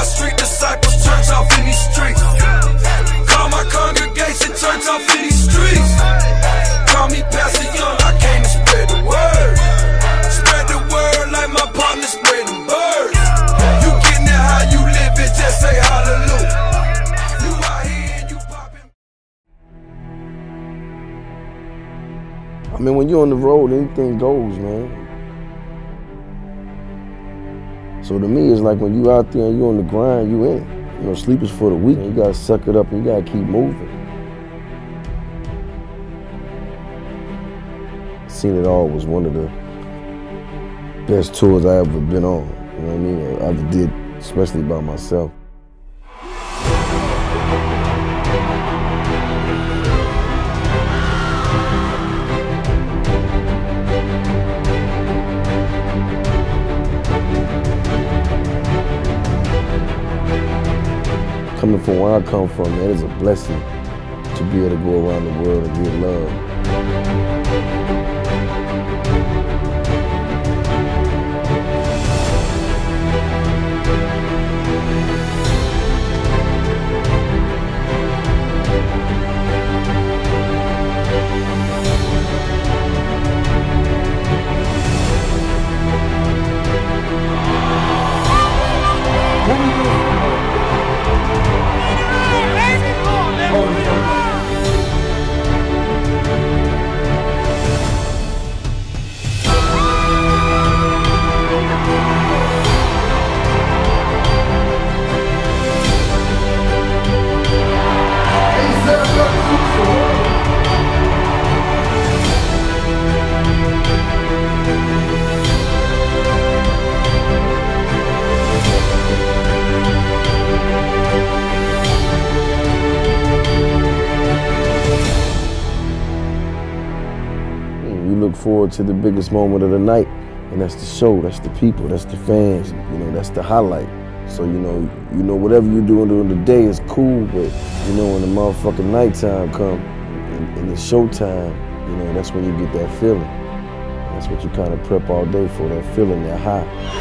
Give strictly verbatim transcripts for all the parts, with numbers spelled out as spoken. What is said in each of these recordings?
street disciples, church off in these streets. Call my congregation, church off in these streets. Call me Pastor Young, I came to spread the word. Spread the word like my partner spread the birds. You getting it how you live it, just say hallelujah. You out here and you popping. I mean, when you're on the road, anything goes, man. So to me, it's like when you out there and you on the grind, you in it. You know, sleep is for the weak. You gotta suck it up and you gotta keep moving. Seen It All was one of the best tours I ever been on. You know what I mean? I ever did, especially by myself. Coming from where I come from, man, it's a blessing to be able to go around the world and get love. Look forward to the biggest moment of the night, and that's the show, that's the people, that's the fans, you know, that's the highlight. So, you know, you know, whatever you're doing during the day is cool, but, you know, when the motherfucking nighttime come and, and it's showtime, you know, that's when you get that feeling. And that's what you kind of prep all day for, that feeling, that high.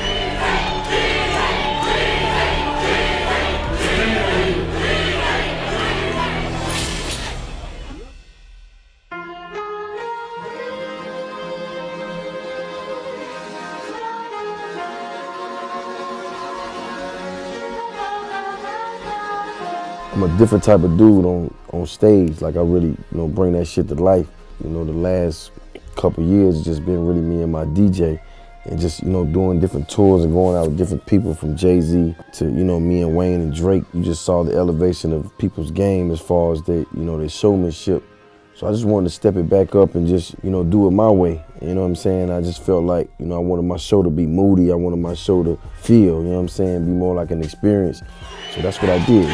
I'm a different type of dude on, on stage. Like, I really, you know, bring that shit to life. You know, the last couple years has just been really me and my D J, and just, you know, doing different tours and going out with different people, from Jay-Z to, you know, me and Wayne and Drake. You just saw the elevation of people's game as far as their, you know, their showmanship. So I just wanted to step it back up and just, you know, do it my way. You know what I'm saying? I just felt like, you know, I wanted my show to be moody. I wanted my show to feel, you know what I'm saying, be more like an experience. So that's what I did.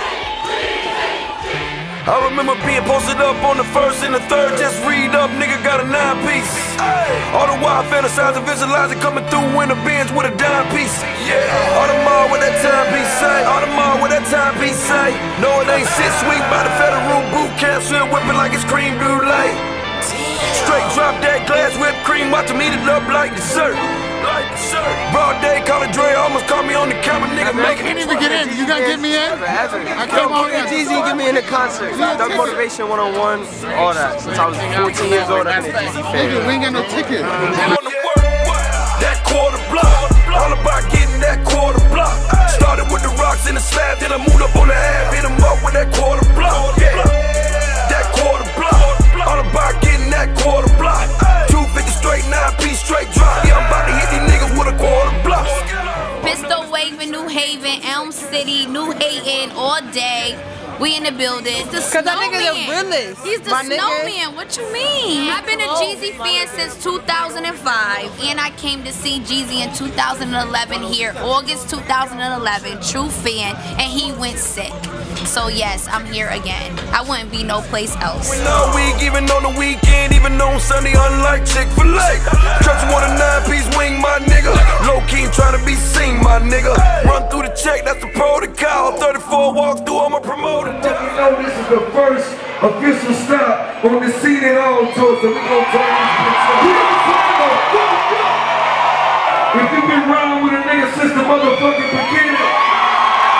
I remember being posted up on the first and the third, just read up, nigga got a nine piece. All the while fantasizing, visualizing, coming through in the Benz with a dime piece. Yeah. All the mall with that timepiece say, all the mall with that timepiece say. No, it ain't shit sweet by the federal boot camp, still whipping like it's cream brulee. Straight drop that glass whipped cream, watch them eat it up like dessert. Like dessert. Broad day, call it Dre, almost caught me on the camera, nigga. I can't even get in. You gonna get me in? Ever, ever. I came on here. Jeezy, get me in the concert. Thug Motivation one oh one, all that. Since I was fourteen years old, I've been a Jeezy fan. Nigga, we ain't got no ticket. That quarter block, all about getting that quarter block. Started with the rocks in the slab, then I moved up on the ab, hit 'em up with that quarter block. Yeah, that quarter block, all about getting that quarter block. two fifty straight, nine piece straight drop. Yeah, I'm about to hit these niggas with a quarter block. Pistol waving, New Haven, Elm City, New Haven, all day. We in the building. It's the Cause that nigga the realest. He's the My snowman. Nigga. What you mean? I've been a Jeezy fan since two thousand five, and I came to see Jeezy in two thousand eleven here, August two thousand eleven. True fan, and he went sick. So yes, I'm here again. I wouldn't be no place else. No week, even on the weekend, even on Sunday, unlike Chick-fil-A. Trust want a nine-piece wing, my nigga. Low key trying to be seen, my nigga. Run through the check, that's the protocol. thirty-four walk through, I'm a promoter. You know this is the first official stop on the Seen It All tour, so we gonna turn this bitch up. We gonna turn the fuck up. If you been riding with a nigga since the motherfucking beginning,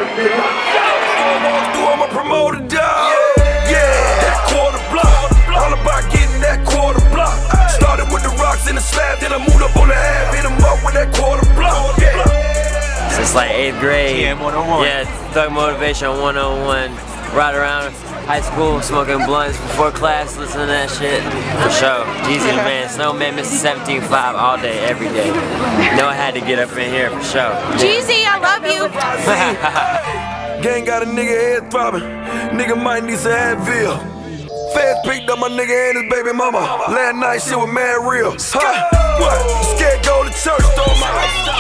right, nigga. Walk through, I'm a promoter, dog. Yeah, that quarter block. All about getting that quarter block. Started with the rocks and the slab, then I moved up on the half, hit 'em up with that quarter block. Yeah. Since like eighth grade. T M one oh one. Yeah, Thug Motivation one oh one. Ride around high school, smoking blunts before class, listening to that shit. For sure. Jeezy the man, Snowman, Mister seventeen five all day, every day. You know I had to get up in here for sure. Jeezy, I love you. Gang got a nigga head throbbing. Nigga might need some Advil. Feds picked up my nigga and his baby mama. Last night shit was mad real. Huh? What? Scared go to church, throw my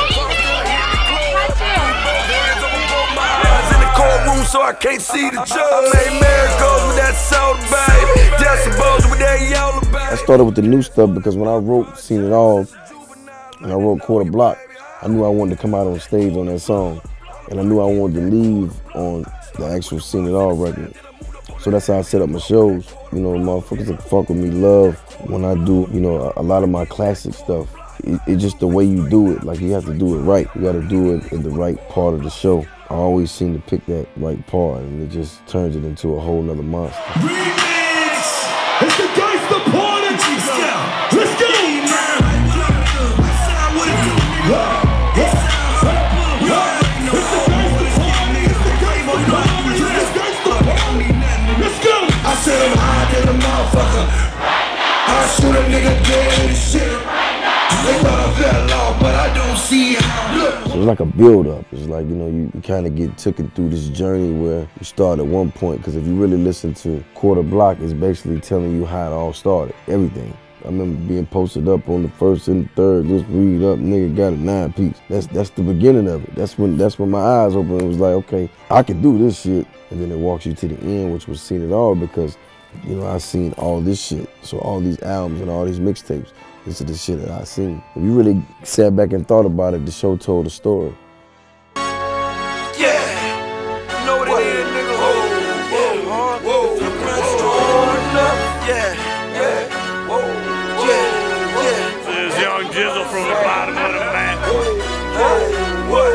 eyes in the courtroom so I can't see the judge. I made miracles with that soda, baby. Decibels with that yellow, baby. I started with the new stuff because when I wrote Seen It All, and I wrote Quarter Block, I knew I wanted to come out on stage on that song. And I knew I wanted to leave on the actual Seen It All record. So that's how I set up my shows. You know, motherfuckers that fuck with me love when I do, you know, a, a lot of my classic stuff. It, it's just the way you do it. Like, you have to do it right. You gotta do it in the right part of the show. I always seem to pick that right part, and it just turns it into a whole nother monster. Remix! It's the Gangsta Party! Let's go! Let's go! I said I'm high than a motherfucker. I shoot a nigga dead in the shit. They thought I fell off, but I don't see how. Look. So it's like a build-up. It's like, you know, you, you kind of get taken through this journey where you start at one point, because if you really listen to Quarter Block, it's basically telling you how it all started, everything. I remember being posted up on the first and the third, just read up, nigga got a nine piece. That's that's the beginning of it. That's when that's when my eyes opened. It was like, okay, I can do this shit. And then it walks you to the end, which was Seen It All, because, you know, I seen all this shit. So all these albums and all these mixtapes, this is the shit that I seen. If you really sat back and thought about it, the show told a story. Yeah, you know what it is, nigga. Whoa, whoa, whoa, the press strong enough. Yeah, yeah, whoa, yeah, yeah. This is Young Jizzle from the bottom of the map. What?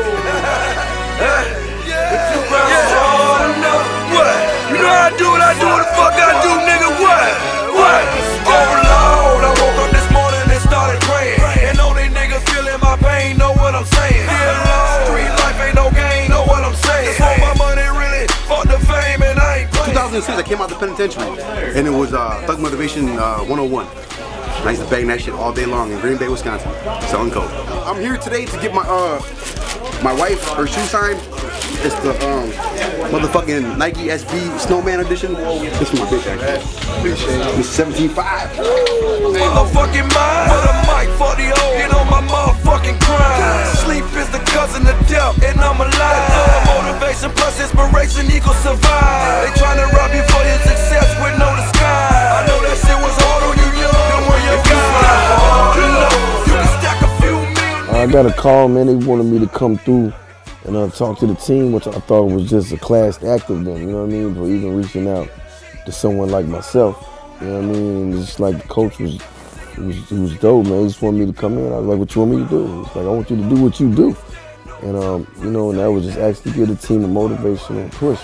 Yeah, you press strong enough. What? You know how I do it, I do what the fuck I do, nigga. What? What? Oh Lord, I woke up this morning and started praying. And all these niggas feeling my pain, know what I'm saying. Dear Lord, street life ain't no game, know what I'm saying. Just want my money really, fuck the fame, and I ain't playing. two thousand six, I came out of the penitentiary, and it was uh, Thug Motivation uh, one oh one. I used to bang that shit all day long in Green Bay, Wisconsin, selling coke. I'm here today to get my uh, my wife her shoe signed. It's the um, motherfucking Nike S B Snowman edition. This is my bitch, actually. Appreciate it. It's seventeen five. Motherfucking mind, with a mic for the old, get on my motherfucking grind. Sleep is the cousin of death, and I'm alive. Motivation plus inspiration equals survive. They tryna rob you for your success with no disguise. I know that shit was hard on you, young. Then when you got you can stack a few million. I got a call, man. They wanted me to come through and uh, talk to the team, which I thought was just a class act of them, you know what I mean? For even reaching out to someone like myself, you know what I mean? And just like the coach was, he was, he was dope, man. He just wanted me to come in. I was like, what you want me to do? It's like, I want you to do what you do. And, um, you know, and that was just actually give the team a motivation and push.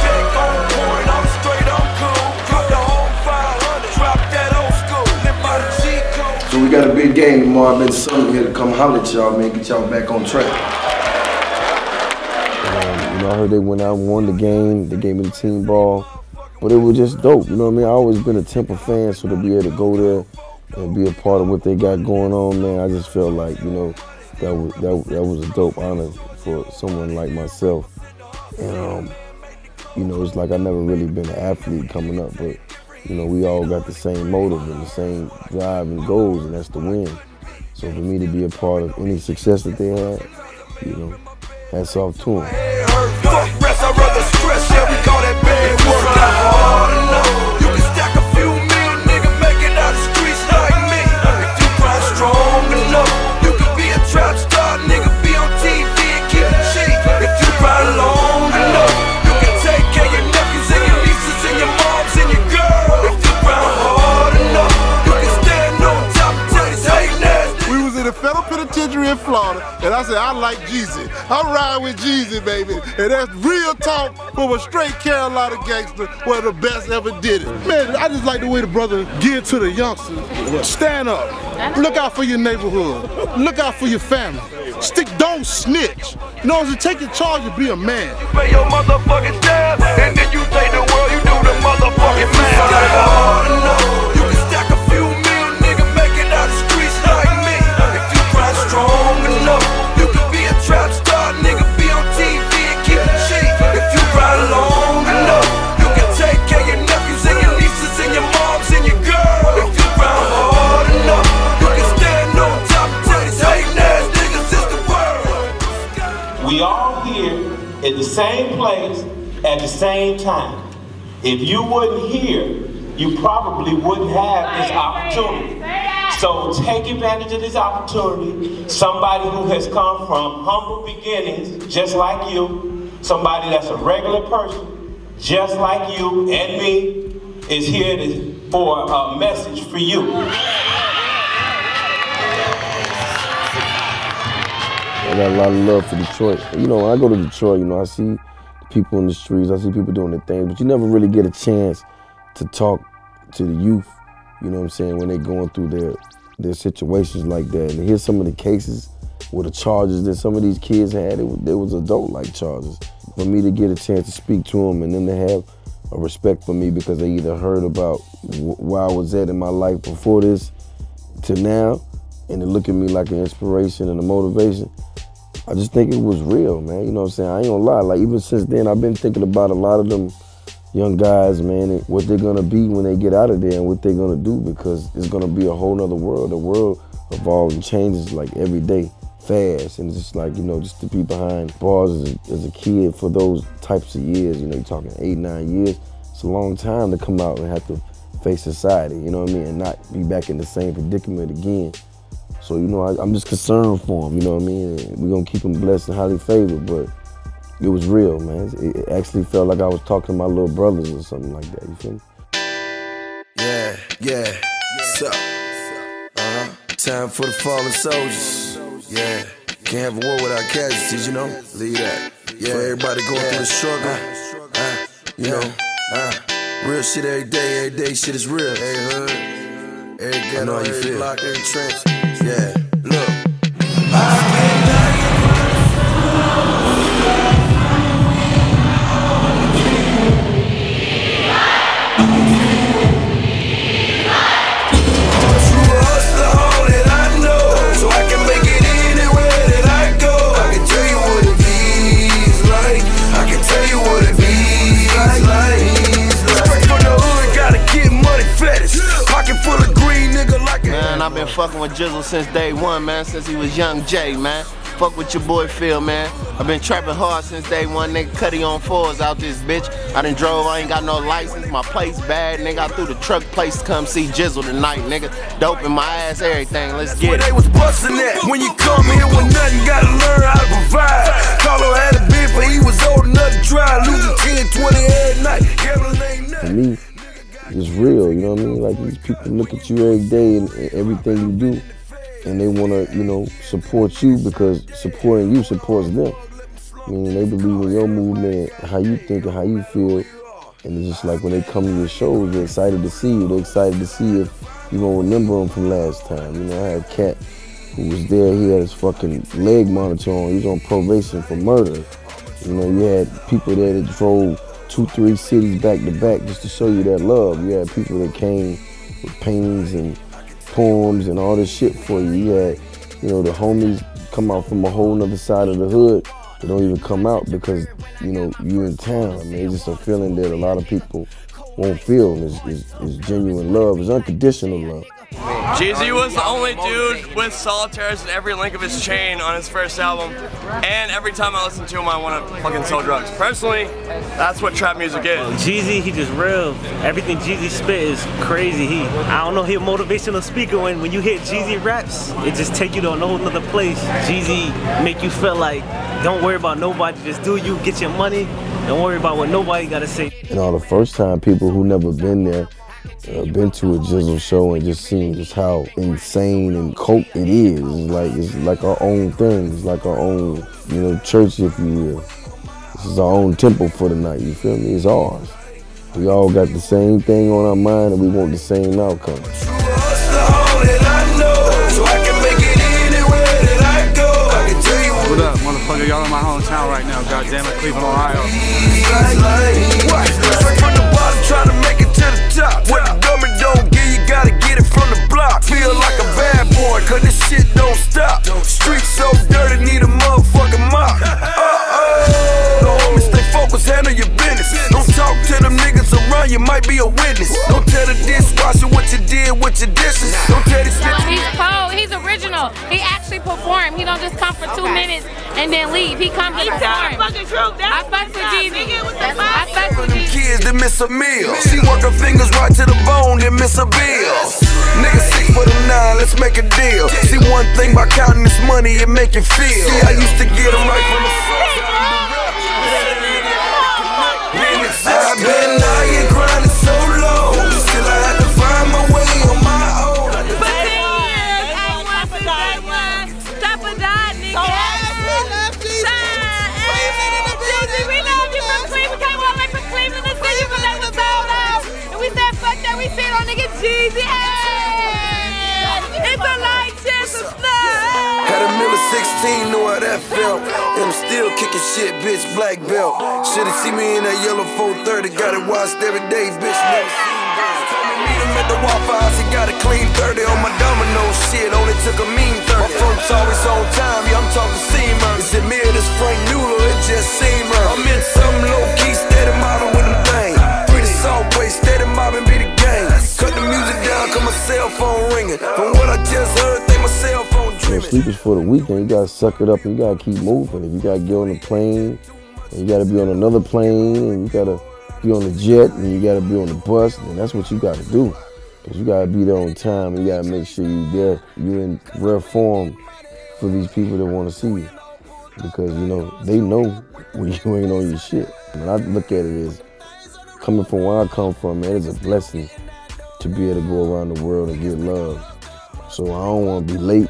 So we got a big game tomorrow. I've been summoned here to come holler at y'all, man, get y'all back on track. Um, you know, I heard they went out and won the game. They gave me the team ball. But it was just dope, you know what I mean? I've always been a Temple fan, so to be able to go there and be a part of what they got going on, man, I just felt like, you know, that was that, that was a dope honor for someone like myself. And, um, you know, it's like I never really been an athlete coming up, but, you know, we all got the same motive and the same drive and goals, and that's to win. So for me to be a part of any success that they had, you know, hats off to them. In Florida, and And I said, I like Jeezy. I'm riding with Jeezy, baby. And that's real talk from a straight Carolina gangster, one of the best ever did it. Man, I just like the way the brother give to the youngsters. Stand up. Look out for your neighborhood. Look out for your family. Stick, don't snitch. You know, to take your charge and be a man. You pay your motherfucking tab, and then you take the world, you do the motherfucking man. You got it hard enough. You can stack a few mil, nigga, make it out the streets like me. If you grind strong enough, you can be a trap star, nigga, be on T V and keep it cheap. If you grind long enough, you can take care of your nephews and your nieces and your moms and your girls. If you grind hard enough, you can stand on top and tell these hating ass niggas it's the world. We all here at the same place at the same time. If you wasn't here, you probably wouldn't have this opportunity. So take advantage of this opportunity. Somebody who has come from humble beginnings, just like you, somebody that's a regular person, just like you and me, is here to, for a message for you. I got a lot of love for Detroit. You know, when I go to Detroit, you know, I see people in the streets, I see people doing their things, but you never really get a chance to talk to the youth, you know what I'm saying, when they're going through their their situations like that. And here's some of the cases with the charges that some of these kids had. It was, it was adult-like charges. For me to get a chance to speak to them and then to have a respect for me because they either heard about where I was at in my life before this to now, and to look at me like an inspiration and a motivation, I just think it was real, man. You know what I'm saying? I ain't gonna lie. Like, even since then, I've been thinking about a lot of them young guys, man, and what they're gonna be when they get out of there and what they're gonna do, because it's gonna be a whole nother world. The world evolves and changes like every day, fast. And it's just like, you know, just to be behind bars as a, as a kid for those types of years, you know, you're talking eight, nine years, it's a long time to come out and have to face society, you know what I mean, and not be back in the same predicament again. So, you know, I, I'm just concerned for him, you know what I mean? And we're gonna keep him blessed and highly favored, but it was real, man. It, it actually felt like I was talking to my little brothers or something like that, you feel me? Yeah, yeah, what's up? Uh-huh. Time for the fallen soldiers. Yeah, can't have a war without casualties, you know? Leave that. Yeah, for everybody going yeah. through the struggle. Uh, uh, you yeah. know, uh, real shit every day, every day shit is real. Every hood, every ghetto, every feel. block, every trench. Yeah, look. Man, I've been fucking with Jizzle since day one, man, since he was young Jay, man. Fuck with your boy Phil, man. I've been trapping hard since day one, nigga. Cutty on fours out this bitch. I done drove, I ain't got no license, my place bad, nigga. I threw the truck place to come see Jizzle tonight, nigga. Dope in my ass, everything, let's get it. Where they was bustin' at. When you come here with nothing, you gotta learn how to provide. Carlo had a bid, but he was old enough to try. Losing ten, twenty every night. Gambling ain't nothing. For me, it's real, you know what I mean? Like, these people look at you every day and, and everything you do, and they wanna, you know, support you because supporting you supports them. I mean, they believe in your movement, how you think and how you feel, and it's just like when they come to your shows, they're excited to see you. They're excited to see if you're gonna remember them from last time. You know, I had a cat who was there, he had his fucking leg monitor on, he was on probation for murder. You know, you had people there that drove two, three cities back to back just to show you that love. You had people that came with paintings and poems and all this shit for you. You had, you know, the homies come out from a whole nother side of the hood. They don't even come out because, you know, you in town. I mean, it's just a feeling that a lot of people won't feel. It's, it's, it's genuine love. It's unconditional love. Jeezy was the only dude with solitaires in every link of his chain on his first album, and every time I listen to him, I want to fucking sell drugs. Personally, that's what trap music is. Jeezy, he just real. Everything Jeezy spit is crazy. He, I don't know, he a motivational speaker. When when you hear Jeezy raps, it just take you to a whole nother place. Jeezy make you feel like, don't worry about nobody, just do you, get your money, don't worry about what nobody gotta say. You know, the first time people who never been there uh, been to a Jizzle show and just seen just how insane and coke it is. It's like it's like our own thing. It's like our own, you know, church, if you will. This is our own temple for the night. You feel me? It's ours. We all got the same thing on our mind and we want the same outcome. What up, motherfucker? Y'all in my hometown right now. Goddamn it, Cleveland, Ohio. Straight from the bottom, trying to make it to the top. What the government don't give, you gotta get it from the block. Feel like a bad boy, cause this shit don't stop. Streets so dirty, need a motherfucking mop. Uh-oh. No homies, stay focused, handle your business. Don't talk to them niggas around, you might be a witness. Don't tell the dishwasher what you did with your dishes. Don't tell these bitches. He's cold, he's original. He actually performed. He don't just come for two minutes and then leave. He comes and performs. I fuck with Jeezy. I fuck with Jeezy. Kids that miss a meal. She work her fingers right to the bone, then miss a bill. Nigga six for the nine, let's make a deal. See one thing about counting this money, it make you feel. See, I used to get them right from the source. I've been out here grinding so low, still I had to find my way on my own. We sit on nigga Jeezy, hey! It's a light chance of snow! Had a Miller sixteen, knew how that felt. And I'm still kicking shit, bitch, black belt. Should've seen me in that yellow four thirty, got it watched every day, bitch, never seen birds. Told me meet him at the Waffle House, he got a clean thirty on my domino shit, only took a mean thirty. My folks always on time, yeah, I'm talking Seamer. Is it me or this Frank Noodle, it just Seamer. I'm in some low-key, steady mobbing with them things. Free the Saltway, steady mobbing, be the gang. Cut the music down, cause my cell phone ringing. From what I just heard, think my cell phone dreaming. You know, sleep is for the weekend. You gotta suck it up and you gotta keep moving. If you gotta get on the plane, and you gotta be on another plane, and you gotta be on the jet, and you gotta be on the bus, then that's what you gotta do. Cause you gotta be there on time, and you gotta make sure you there, you in rare form for these people that wanna see you. Because, you know, they know when you ain't on your shit. When I look at it as, coming from where I come from, man, it's a blessing to be able to go around the world and get love. So I don't want to be late,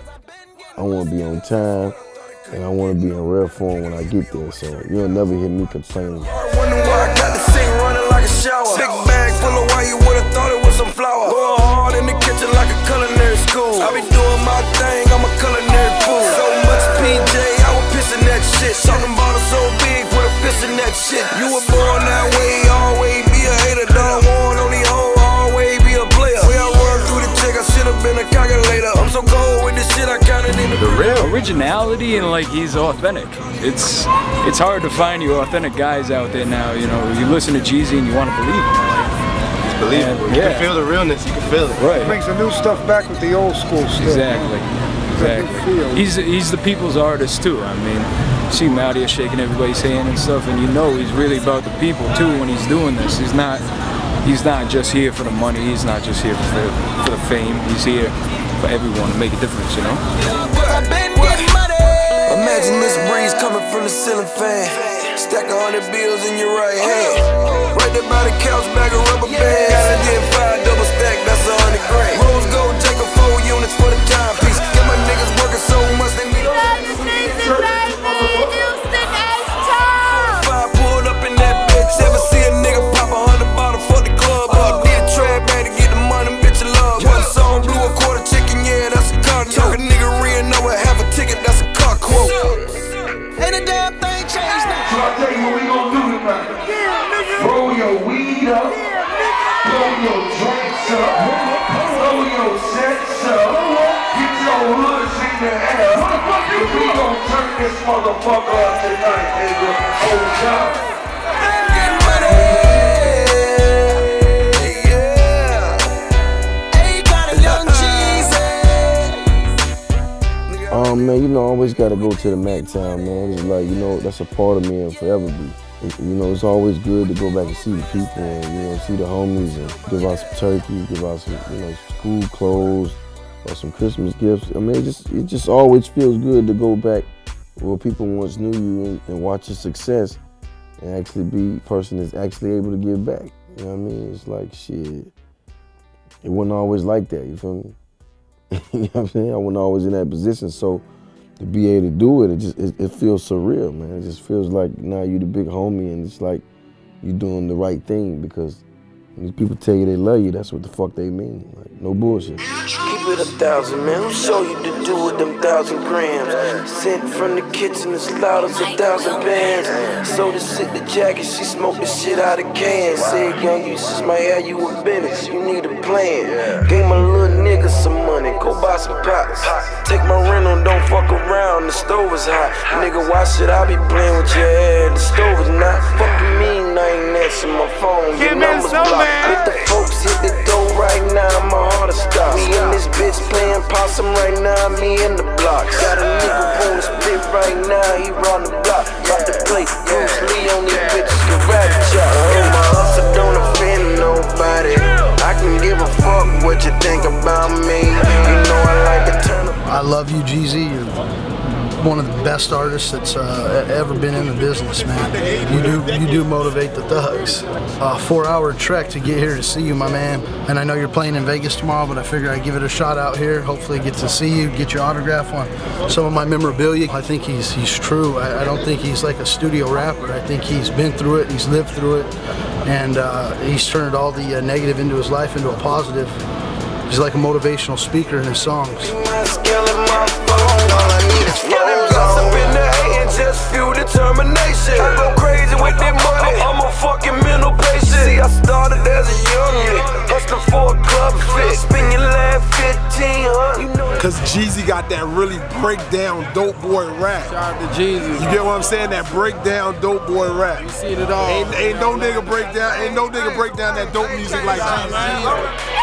I want to be on time, and I want to be in rare form when I get there. So you'll never hear me complaining. Wonder why I got the sink running like a shower. Big bag full of wire, you would've thought it was some flour. Going hard in the kitchen like a culinary school. I be doing my thing, I'm a culinary fool. So much P J, I was pissing that shit. Talking about it so big, put a fist in that shit. You were born that way, always be a hater. Don't want on the hoe, always be a player. We all work through the check, I should've been a calculator. I'm so cold with this shit, I counted in the The real originality and like he's authentic. It's it's hard to find you authentic guys out there now. You know, you listen to Jeezy and you want to believe him. It's believable. You yeah. can feel the realness. You can feel it. Right. He brings the new stuff back with the old school stuff. Exactly. Exactly. He's he's the people's artist too. I mean, you see him out here shaking everybody's hand and stuff, and you know he's really about the people too when he's doing this. He's not he's not just here for the money. He's not just here for the, for the fame. He's here for everyone to make a difference. You know. Imagine this breeze coming from the ceiling fan. Stack a hundred bills in your right hand. Right there by the couch, bag of rubber bands. Gotta get five double stack, that's a hundred grand. Rose gold, Jacob, four units for the timepiece. Get my niggas working so much they need. Five pulled up in that bitch. Ever see a nigga pop a hundred bottle for the club up? Need a trap bag to get the money, bitch, you love. One song, blew a quarter chicken, yeah, that's a car. Talk a nigga real, know it, half a ticket, that's a car quote. Ain't a damn thing changed now. So I tell you what we gon' do tonight. Yeah, roll your weed up, yeah, blow your drinks up, blow your sets up, get your hoods in the air. We gon' turn this motherfucker up tonight, nigga. Oh, God. Um, man, you know, I always gotta go to the Mac Town, man. It's like, you know, that's a part of me and forever be. It, you know, it's always good to go back and see the people and, you know, see the homies and give out some turkey, give out some, you know, school clothes or some Christmas gifts. I mean, it just, it just always feels good to go back where people once knew you and, and watch your success and actually be a person that's actually able to give back. You know what I mean? It's like, shit, it wasn't always like that, you feel me? You know what I'm saying? I wasn't always in that position, so to be able to do it, it just it, it feels surreal, man. It just feels like now you the big homie and it's like you doing the right thing, because when these people tell you they love you, that's what the fuck they mean. Like, no bullshit. Keep it a thousand, man. Who show you to do with them thousand grams? Sent from the kitchen as loud as a thousand bands. So to sit the jacket, she smoked the shit out of cans. Said, young, you just might have you a business. You need a plan. Gave my little nigga some money. Go buy some pots. Take my rental, don't fuck around. The stove is hot. Nigga, why should I be playing with your head? The stove is not. Fucking mean, I ain't answering my phone. Your numbers blocked. If the folks hit the door right now, my heart stop. Me and this bitch playing possum right now, me in the blocks. Got a nigga on the spit right now, he round the block. About to play Bruce Lee on these bitches, karate chop. Oh, my hustle don't offend nobody. I can give a fuck what you think about me. You know I like to turn up. I love you, Jeezy. You're one of the best artists that's uh, ever been in the business, man. You do you do motivate the thugs. A four-hour trek to get here to see you, my man. And I know you're playing in Vegas tomorrow, but I figure I'd give it a shot out here. Hopefully get to see you, get your autograph on some of my memorabilia. I think he's he's true. I, I don't think he's like a studio rapper. I think he's been through it, he's lived through it, and uh, he's turned all the uh, negative into his life into a positive. He's like a motivational speaker in his songs. Just fuel determination. I go crazy with that money. I'm a fucking mental patient. See, I started as a young nigga, hustling for a club fit. Spin your last fifteen hundred. Cause Jeezy got that really breakdown dope boy rap. Shout out to Jeezy. You get what I'm saying? That breakdown dope boy rap. You see it all. Ain't, ain't no nigga break down. Ain't no nigga break down that dope music like Jeezy.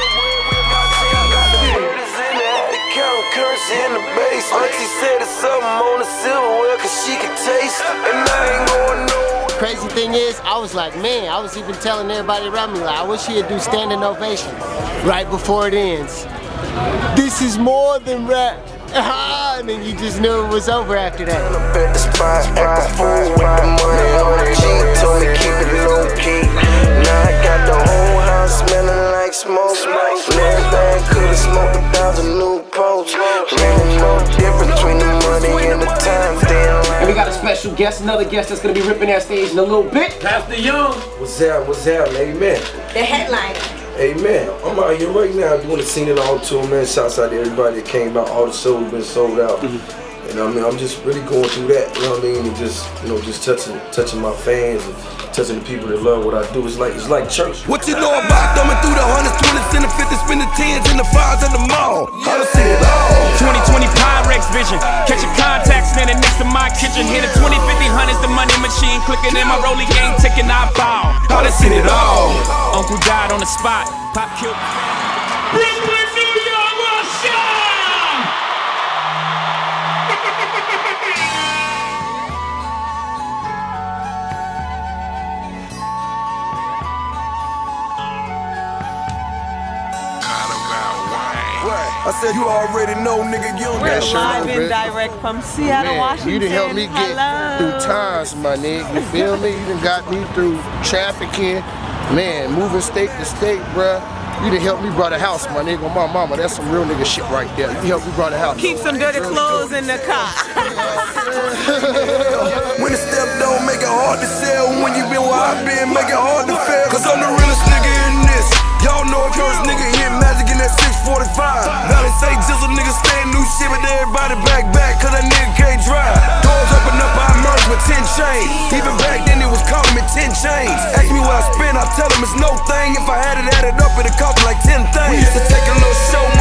Currency in the base. Auntie said it's something on the silverware cause she can taste it. And I ain't going nowhere. Crazy thing is, I was like, man, I was even telling everybody around me, like, I wish he'd do standing ovation right before it ends. This is more than rap. And then you just knew it was over after that. Bet the spot, act a fool with the money on the cheek. Told me keep it low key. Now I got the whole house smelling like smoke. Last bag could've smoked a thousand new posts. Really no difference between the money and the time. And we got a special guest, another guest that's gonna be ripping that stage in a little bit. Pastor Young. What's up? What's up? Amen. The headliner. Amen. I'm out here right now doing the Seen It All tour, man. Shouts out to everybody that came out. All the shows been sold out. Mm-hmm. And I mean, I'm just really going through that, you know what I mean? And just, you know, just touching touching my fans and touching the people that love what I do. It's like it's like church. What you know about thumbing through the hundreds, twenties, and the fifties, spin the tens and the fives at the mall? I done seen it all. twenty twenty Pyrex vision. Catching contacts standing next to my kitchen. Hit a twenty, fifty, hundreds, the money machine clicking in my rolling game, ticking, I bow. I done seen it all. Uncle died on the spot. Pop killed. Brooklyn, New York, Russia! I said you already know, nigga, you don't We're live and direct from Seattle, Man, Washington. you done helped me get Hello. through times, my nigga. You feel me? You done got me through trafficking. Man, moving state to state, bruh. You done helped me brought a house, my nigga. My mama, that's some real nigga shit right there. You helped me brought a house. Keep some dirty clothes in the car. When the step don't make it hard to sell. When you been where I've been, make it hard to fail. Cause I'm the realest nigga in this. Y'all know it first nigga hit magic in that six forty-five. Now they say jizzle niggas staying new shit, but everybody back back cause that nigga can't drive. Doors open up, I merged with ten chains. Even back then it was calling me ten chains. Ask me what I spend, I tell them it's no thing. If I had it added up, it'd cost me like ten things. We used to take a little show